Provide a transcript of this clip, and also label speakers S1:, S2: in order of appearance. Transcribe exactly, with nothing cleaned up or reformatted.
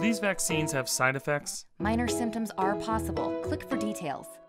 S1: these vaccines have side effects?
S2: Minor symptoms are possible. Click for details.